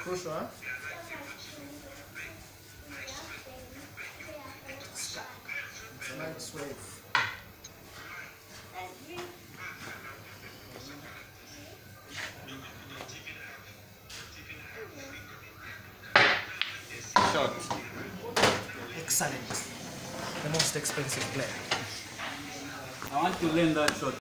Crucial, huh? It's a nice wave. Shot. Excellent. The most expensive player. I want to learn that shot.